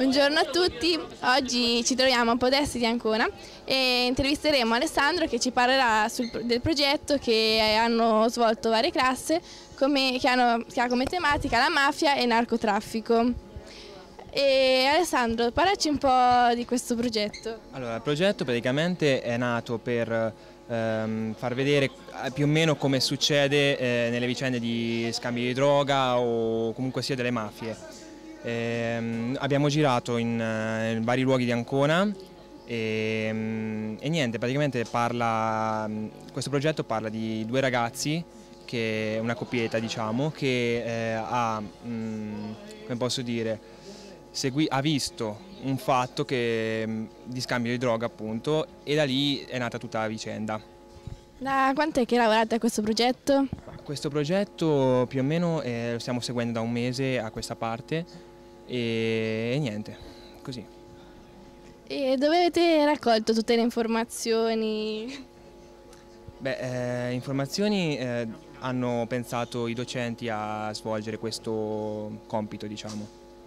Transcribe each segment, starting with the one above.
Buongiorno a tutti, oggi ci troviamo a Podesti di Ancona e intervisteremo Alessandro che ci parlerà del progetto che hanno svolto varie classi che ha come tematica la mafia e il narcotraffico. E Alessandro, parlaci un po' di questo progetto. Allora, il progetto praticamente è nato per far vedere più o meno come succede nelle vicende di scambi di droga o comunque sia delle mafie. Abbiamo girato in vari luoghi di Ancona e niente, praticamente questo progetto parla di due ragazzi, una coppietta diciamo, che come posso dire, ha visto un fatto di scambio di droga appunto, e da lì è nata tutta la vicenda. Da quant'è che lavorate a questo progetto? Questo progetto più o meno lo stiamo seguendo da un mese a questa parte e niente, così. E dove avete raccolto tutte le informazioni? Informazioni hanno pensato i docenti a svolgere questo compito, diciamo.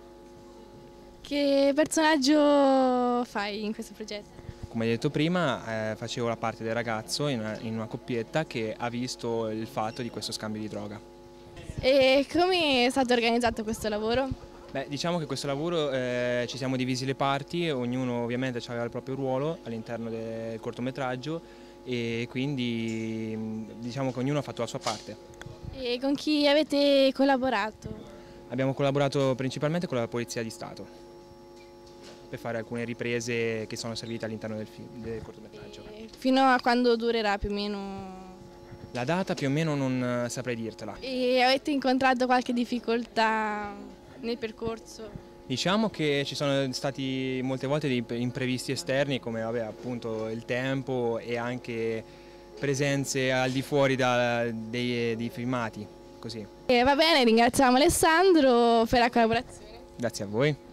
Che personaggio fai in questo progetto? Come detto prima, facevo la parte del ragazzo in una coppietta che ha visto il fatto di questo scambio di droga. E come è stato organizzato questo lavoro? Diciamo che questo lavoro ci siamo divisi le parti, ognuno ovviamente aveva il proprio ruolo all'interno del cortometraggio e quindi diciamo che ognuno ha fatto la sua parte. E con chi avete collaborato? Abbiamo collaborato principalmente con la Polizia di Stato per fare alcune riprese che sono servite all'interno del cortometraggio. E fino a quando durerà più o meno? La data più o meno non saprei dirtela. E avete incontrato qualche difficoltà nel percorso? Diciamo che ci sono stati molte volte dei imprevisti esterni come appunto il tempo e anche presenze al di fuori dei filmati, così. Va bene, ringraziamo Alessandro per la collaborazione. Grazie a voi.